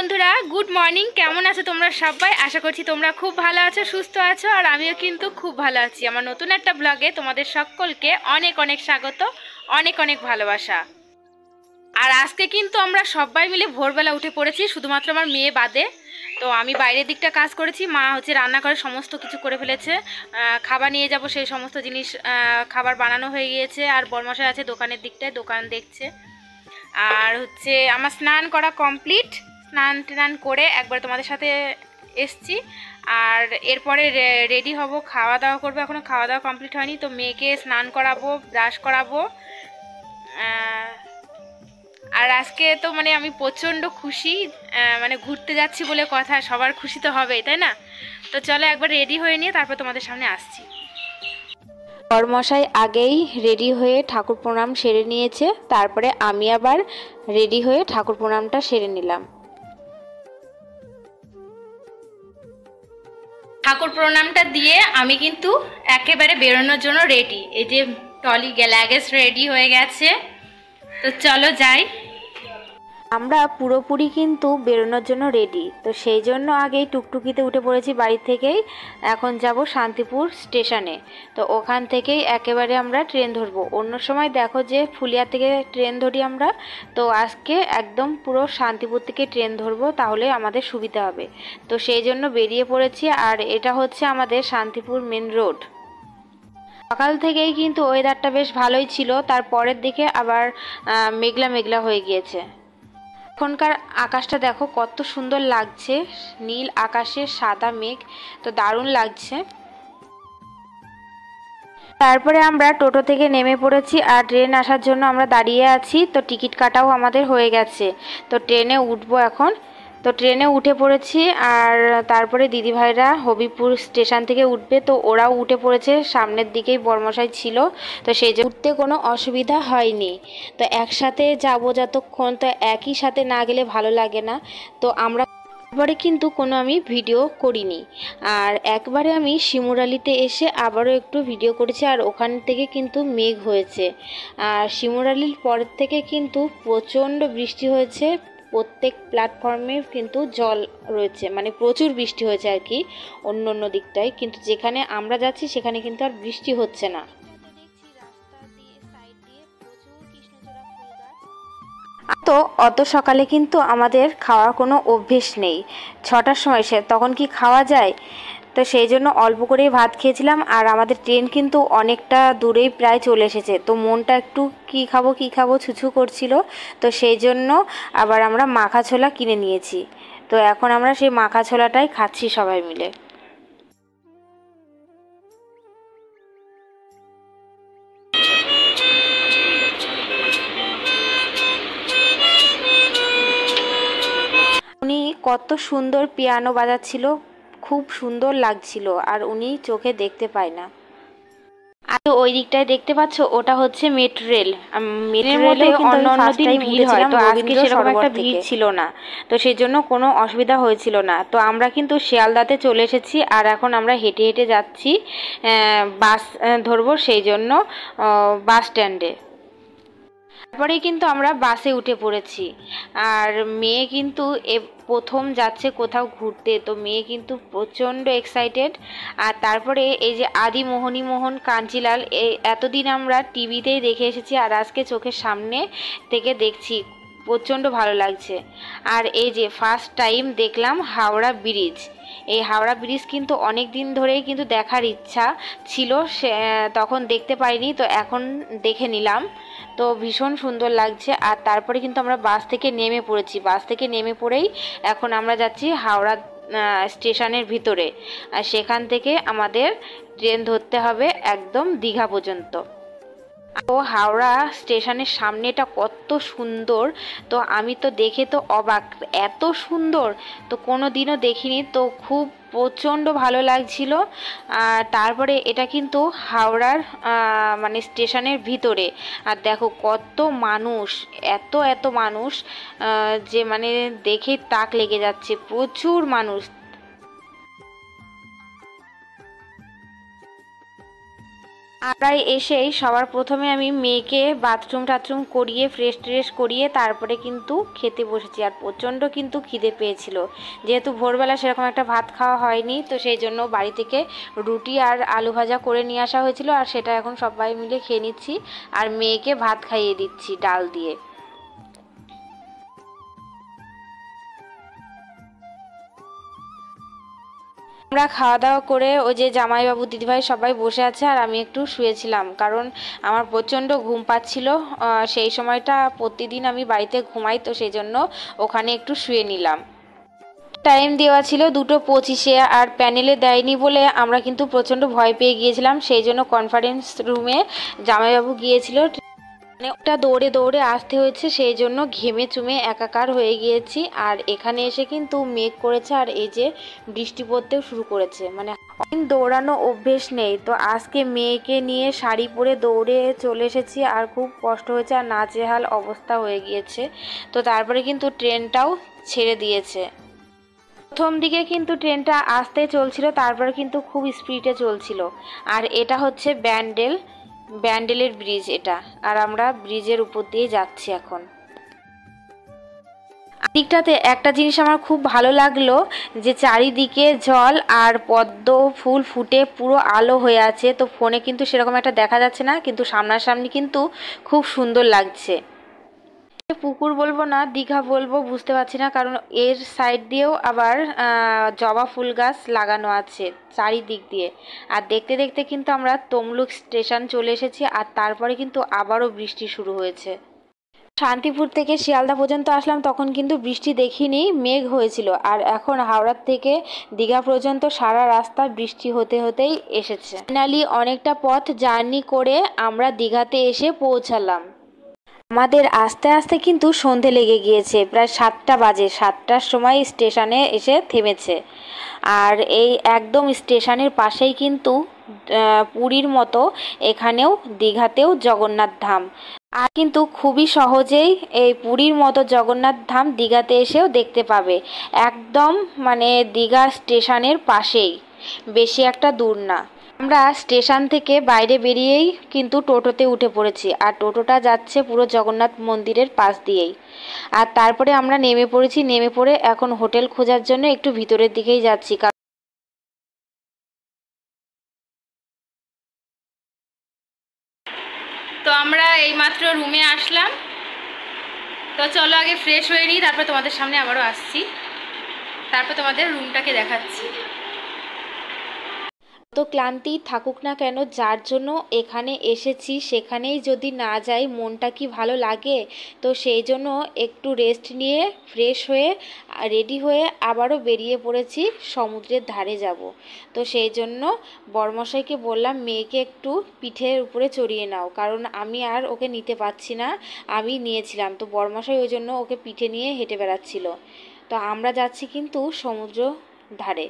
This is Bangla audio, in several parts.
বন্ধুরা, গুড মর্নিং। কেমন আছো তোমরা সবাই? আশা করছি তোমরা খুব ভালো আছো, সুস্থ আছো, আর আমিও কিন্তু খুব ভালো আছি। আমার নতুন একটা ব্লগে তোমাদের সকলকে অনেক অনেক স্বাগত, অনেক অনেক ভালোবাসা। আর আজকে কিন্তু আমরা সবাই মিলে ভোরবেলা উঠে পড়েছি, শুধুমাত্র আমার মেয়ে বাদে। তো আমি বাইরের দিকটা কাজ করেছি, মা হচ্ছে রান্না করে সমস্ত কিছু করে ফেলেছে। খাবার নিয়ে যাব, সেই সমস্ত জিনিস খাবার বানানো হয়ে গিয়েছে। আর বরমশাই আছে দোকানের দিকটায়, দোকান দেখছে। আর হচ্ছে আমার স্নান করা কমপ্লিট, স্নান টান করে একবার তোমাদের সাথে এসছি। আর এরপরে রেডি হব, খাওয়া দাওয়া করবো। এখনও খাওয়া দাওয়া কমপ্লিট হয়নি, তো মেয়েকে স্নান করাবো, ব্রাশ করাবো। আর আজকে তো মানে আমি প্রচণ্ড খুশি, মানে ঘুরতে যাচ্ছি বলে কথা, সবার খুশি তো হবেই, তাই না? তো চলো একবার রেডি হয়ে নিয়ে তারপর তোমাদের সামনে আসছি। বরমশাই আগেই রেডি হয়ে ঠাকুর প্রণাম সেরে নিয়েছে, তারপরে আমি আবার রেডি হয়ে ঠাকুর প্রণামটা সেরে নিলাম। ঠাকুর প্রণামটা দিয়ে আমি কিন্তু একেবারে বেরোনোর জন্য রেডি। এই যে টলি লাগেজ রেডি হয়ে গেছে, তো চলো যাই। আমরা পুরোপুরি কিন্তু বেরোনোর জন্য রেডি, তো সেই জন্য আগেই টুকটুকিতে উঠে পড়েছি বাড়ি থেকেই। এখন যাব শান্তিপুর স্টেশনে, তো ওখান থেকেই একেবারে আমরা ট্রেন ধরবো। অন্য সময় দেখো যে ফুলিয়া থেকে ট্রেন ধরি আমরা, তো আজকে একদম পুরো শান্তিপুর থেকে ট্রেন ধরবো, তাহলে আমাদের সুবিধা হবে। তো সেই জন্য বেরিয়ে পড়েছি। আর এটা হচ্ছে আমাদের শান্তিপুর মেন রোড। সকাল থেকেই কিন্তু ওয়েদারটা বেশ ভালোই ছিল, তারপরের দিকে আবার মেঘলা মেঘলা হয়ে গিয়েছে। এখনকার আকাশটা দেখো কত সুন্দর লাগছে, নীল আকাশে সাদা মেঘ, তো দারুণ লাগছে। তারপরে আমরা টোটো থেকে নেমে পড়েছি, আর ট্রেন আসার জন্য আমরা দাঁড়িয়ে আছি। তো টিকিট কাটাও আমাদের হয়ে গেছে, তো ট্রেনে উঠবো এখন। তো ট্রেনে উঠে পড়েছি, আর তারপরে দিদিভাইরা হবিপুর স্টেশন থেকে উঠবে, তো ওরাও উঠে পড়েছে। সামনের দিকেই বরমশাই ছিল, তো সেই জন্য উঠতে কোনো অসুবিধা হয়নি। তো একসাথে যাব যতক্ষণ, তো একই সাথে না গেলে ভালো লাগে না। তো আমরা একবারে কিন্তু কোনো আমি ভিডিও করিনি। আর একবারে আমি শিমুরালিতে এসে আবারও একটু ভিডিও করেছি, আর ওখান থেকে কিন্তু মেঘ হয়েছে। আর শিমুরালির পরের থেকে কিন্তু প্রচণ্ড বৃষ্টি হয়েছে, প্রত্যেক প্ল্যাটফর্মে কিন্তু জল রয়েছে, মানে প্রচুর বৃষ্টি হয়েছে আর কি অন্য অন্য দিকটায়, কিন্তু যেখানে আমরা যাচ্ছি সেখানে কিন্তু আর বৃষ্টি হচ্ছে না। তো অত সকালে কিন্তু আমাদের খাওয়ার কোনো অভ্যেস নেই, 6টার সময় তখন কি খাওয়া যায়? তো সেই জন্য অল্প করেই ভাত খেয়েছিলাম। আর আমাদের ট্রেন কিন্তু অনেকটা দূরেই প্রায় চলে এসেছে, তো মনটা একটু কি খাবো ছুছু করছিল। তো সেই জন্য আবার আমরা মাখা ছোলা কিনে নিয়েছি, তো এখন আমরা সেই মাখা ছোলাটাই খাচ্ছি সবাই মিলে। উনি কত সুন্দর পিয়ানো বাজাচ্ছিল, খুব সুন্দর লাগছিল। আর উনি চোখে দেখতে পায় না। আর ওই দিকটায় দেখতে পাচ্ছ, ওটা হচ্ছে মেট্রো রেল। মেট্রো রেলে অন্য অন্য দিন ভিড় হয়, তো আজকে সেরকম একটা ভিড় ছিল না, তো সেই জন্য কোনো অসুবিধা হয়েছিল না। তো আমরা কিন্তু শিয়ালদাতে চলে এসেছি, আর এখন আমরা হেঁটে হেঁটে যাচ্ছি বাস ধরবো, সেই জন্য বাস স্ট্যান্ডে। তারপরেই কিন্তু আমরা বাসে উঠে পড়েছি। আর মেয়ে কিন্তু প্রথম যাচ্ছে কোথাও ঘুরতে, তো মেয়ে কিন্তু প্রচণ্ড এক্সাইটেড। আর তারপরে এই যে আদি মোহন কাঞ্চিলাল, এতদিন আমরা টিভিতেই দেখে এসেছি, আর আজকে চোখের সামনে থেকে দেখছি, প্রচণ্ড ভালো লাগছে। আর এই যে ফার্স্ট টাইম দেখলাম হাওড়া ব্রিজ। এই হাওড়া ব্রিজ কিন্তু অনেক দিন ধরেই কিন্তু দেখার ইচ্ছা ছিল, তখন দেখতে পাইনি, তো এখন দেখে নিলাম, তো ভীষণ সুন্দর লাগছে। আর তারপরে কিন্তু আমরা বাস থেকে নেমে পড়েছি, বাস থেকে নেমে পড়েই এখন আমরা যাচ্ছি হাওড়া স্টেশনের ভিতরে। আর সেখান থেকে আমাদের ট্রেন ধরতে হবে একদম দীঘা পর্যন্ত। তো হাওড়া স্টেশনের সামনেটা কত সুন্দর, তো আমি তো দেখে তো অবাক, এত সুন্দর তো কোনো দিনও দেখিনি, তো খুব প্রচণ্ড ভালো লাগছিল। আর তারপরে এটা কিন্তু হাওড়ার মানে স্টেশনের ভিতরে। আর দেখো কত মানুষ, এত এত মানুষ, যে মানে দেখে তাক লেগে যাচ্ছে, প্রচুর মানুষ। আমরা এসেই সবার প্রথমে আমি মেয়েকে বাথরুম টাথরুম করিয়ে ফ্রেশ ট্রেশ করিয়ে তারপরে কিন্তু খেতে বসেছি। আর প্রচণ্ড কিন্তু খিদে পেয়েছিল, যেহেতু ভোরবেলা সেরকম একটা ভাত খাওয়া হয়নি, তো সেই জন্য বাড়ি থেকে রুটি আর আলু ভাজা করে নিয়ে আসা হয়েছিল, আর সেটা এখন সবাই মিলে খেয়ে নিচ্ছি। আর মেয়েকে ভাত খাইয়ে দিচ্ছি ডাল দিয়ে। আমরা খাওয়া দাওয়া করে ওই যে জামাইবাবু দিদিভাই সবাই বসে আছে, আর আমি একটু শুয়েছিলাম, কারণ আমার প্রচণ্ড ঘুম পাচ্ছিল। সেই সময়টা প্রতিদিন আমি বাড়িতে ঘুমাই, তো সেই জন্য ওখানে একটু শুয়ে নিলাম। টাইম দেওয়া ছিল 2:25, আর প্যানেলে দেয়নি বলে আমরা কিন্তু প্রচণ্ড ভয় পেয়ে গিয়েছিলাম। সেই জন্য কনফারেন্স রুমে জামাইবাবু গিয়েছিল, মানে ওটা দৌড়ে দৌড়ে আসতে হয়েছে, সেই জন্য ঘেমে চুমে একাকার হয়ে গিয়েছি। আর এখানে এসে কিন্তু মেঘ করেছে, আর এই যে বৃষ্টি পড়তেও শুরু করেছে। মানে অনেক দৌড়ানো অভ্যেস নেই, তো আজকে মেয়েকে নিয়ে শাড়ি পরে দৌড়ে চলে এসেছি, আর খুব কষ্ট হয়েছে, আর নাজেহাল অবস্থা হয়ে গিয়েছে। তো তারপরে কিন্তু ট্রেনটাও ছেড়ে দিয়েছে। প্রথম দিকে কিন্তু ট্রেনটা আস্তে চলছিল, তারপরে কিন্তু খুব স্পিডে চলছিল। আর এটা হচ্ছে ব্যান্ডেলের ব্রিজ এটা, আর আমরা ব্রিজের উপর দিয়ে যাচ্ছি এখন। দিকটাতে একটা জিনিস আমার খুব ভালো লাগলো, যে চারিদিকে জল আর পদ্ম ফুল ফুটে পুরো আলো হয়ে আছে। তো ফোনে কিন্তু সেরকম একটা দেখা যাচ্ছে না, কিন্তু সামনাসামনি কিন্তু খুব সুন্দর লাগছে। পুকুর বলবো না দীঘা বলবো বুঝতে পারছি না, কারণ এর সাইড দিয়েও আবার জবা ফুল গাছ লাগানো আছে চারিদিক দিয়ে। আর দেখতে দেখতে কিন্তু আমরা তমলুক স্টেশন চলে এসেছি, আর তারপরে কিন্তু আবারও বৃষ্টি শুরু হয়েছে। শান্তিপুর থেকে শিয়ালদা পর্যন্ত আসলাম, তখন কিন্তু বৃষ্টি দেখিনি, মেঘ হয়েছিল। আর এখন হাওড়ার থেকে দীঘা পর্যন্ত সারা রাস্তা বৃষ্টি হতে হতেই এসেছে। ফাইনালি অনেকটা পথ জার্নি করে আমরা দীঘাতে এসে পৌঁছালাম। আমাদের আস্তে আস্তে কিন্তু সন্ধে লেগে গিয়েছে, প্রায় 7টা বাজে। 7টার সময় স্টেশনে এসে থেমেছে। আর এই একদম স্টেশনের পাশেই কিন্তু পুরীর মতো এখানেও দীঘাতেও জগন্নাথ ধাম। আর কিন্তু খুবই সহজেই এই পুরীর মতো জগন্নাথ ধাম দীঘাতে এসেও দেখতে পাবে। একদম মানে দীঘা স্টেশনের পাশেই, বেশি একটা দূর না। আমরা স্টেশন থেকে বাইরে বেরিয়েই কিন্তু টোটোতে উঠে পড়েছি, আর টোটোটা যাচ্ছে পুরো জগন্নাথ মন্দিরের পাশ দিয়েই। আর তারপরে আমরা নেমে পড়েছি, নেমে পড়ে এখন হোটেল খোঁজার জন্য একটু ভিতরের দিকেই যাচ্ছি। তো আমরা এইমাত্র রুমে আসলাম, তো চলো আগে ফ্রেশ হয়ে নিই, তারপর তোমাদের সামনে আবারও আসছি, তারপর তোমাদের রুমটাকে দেখাচ্ছি। তো ক্লান্তি থাকুক না কেন, যার জন্য এখানে এসেছি সেখানেই যদি না যাই মনটা কি ভালো লাগে। তো সেই জন্য একটু রেস্ট নিয়ে ফ্রেশ হয়ে রেডি হয়ে আবারও বেরিয়ে পড়েছি, সমুদ্রের ধারে যাব। তো সেই জন্য বরমশাইকে বললাম মেয়েকে একটু পিঠের উপরে চড়িয়ে নাও, কারণ আমি আর ওকে নিতে পারছি না, আমি নিয়েছিলাম। তো বরমশাই ওই জন্য ওকে পিঠে নিয়ে হেঁটে বেড়াচ্ছিল। তো আমরা যাচ্ছি কিন্তু সমুদ্র ধারে।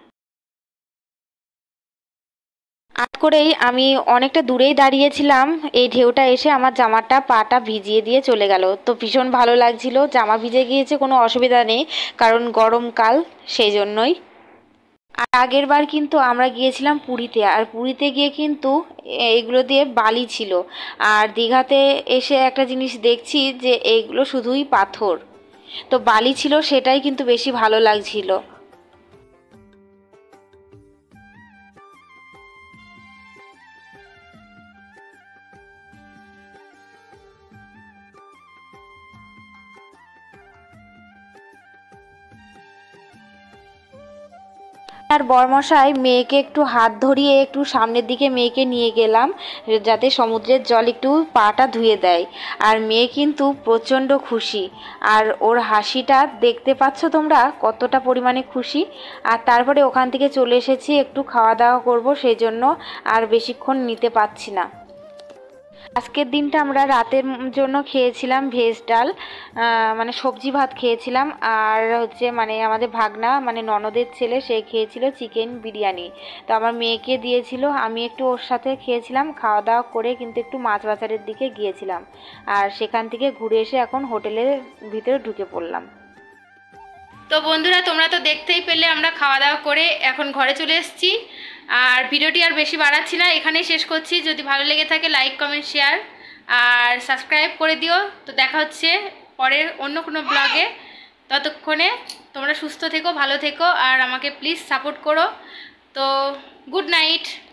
আট করেই আমি অনেকটা দূরেই দাঁড়িয়েছিলাম, এই ঢেউটা এসে আমার জামাটা পাটা ভিজিয়ে দিয়ে চলে গেল। তো ভীষণ ভালো লাগছিল, জামা ভিজে গিয়েছে কোনো অসুবিধা নেই, কারণ গরমকাল সেই জন্যই। আর আগের বার কিন্তু আমরা গিয়েছিলাম পুরীতে, আর পুরীতে গিয়ে কিন্তু এইগুলো দিয়ে বালি ছিল। আর দীঘাতে এসে একটা জিনিস দেখছি যে এইগুলো শুধুই পাথর, তো বালি ছিল সেটাই কিন্তু বেশি ভালো লাগছিল। আর বরমশাই মেয়েকে একটু হাত ধরিয়ে একটু সামনের দিকে মেয়েকে নিয়ে গেলাম, যাতে সমুদ্রের জল একটু পাটা ধুয়ে দেয়। আর মেয়ে কিন্তু প্রচণ্ড খুশি, আর ওর হাসিটা দেখতে পাচ্ছ তোমরা কতটা পরিমাণে খুশি। আর তারপরে ওখান থেকে চলে এসেছি, একটু খাওয়া দাওয়া করব, সেই জন্য আর বেশিক্ষণ নিতে পারছি না। আজকের দিনটা আমরা রাতের জন্য খেয়েছিলাম ভেজ ডাল, মানে সবজি ভাত খেয়েছিলাম। আর হচ্ছে মানে আমাদের ভাগনা মানে ননদের ছেলে, সে খেয়েছিল চিকেন বিরিয়ানি। তো আমার মেয়েকে দিয়েছিল, আমি একটু ওর সাথে খেয়েছিলাম। খাওয়া দাওয়া করে কিন্তু একটু মাছ বাজারের দিকে গিয়েছিলাম, আর সেখান থেকে ঘুরে এসে এখন হোটেলের ভিতরে ঢুকে পড়লাম। তো বন্ধুরা তোমরা তো দেখতেই পেলে আমরা খাওয়া দাওয়া করে এখন ঘরে চলে এসেছি। আর ভিডিওটি আর বেশি বাড়াচ্ছি না, এখানেই শেষ করছি। যদি ভালো লেগে থাকে লাইক কমেন্ট শেয়ার আর সাবস্ক্রাইব করে দিও। তো দেখা হচ্ছে পরের অন্য কোনো ব্লগে। ততক্ষণে তোমরা সুস্থ থেকো, ভালো থেকো আর আমাকে প্লিজ সাপোর্ট করো। তো গুড নাইট।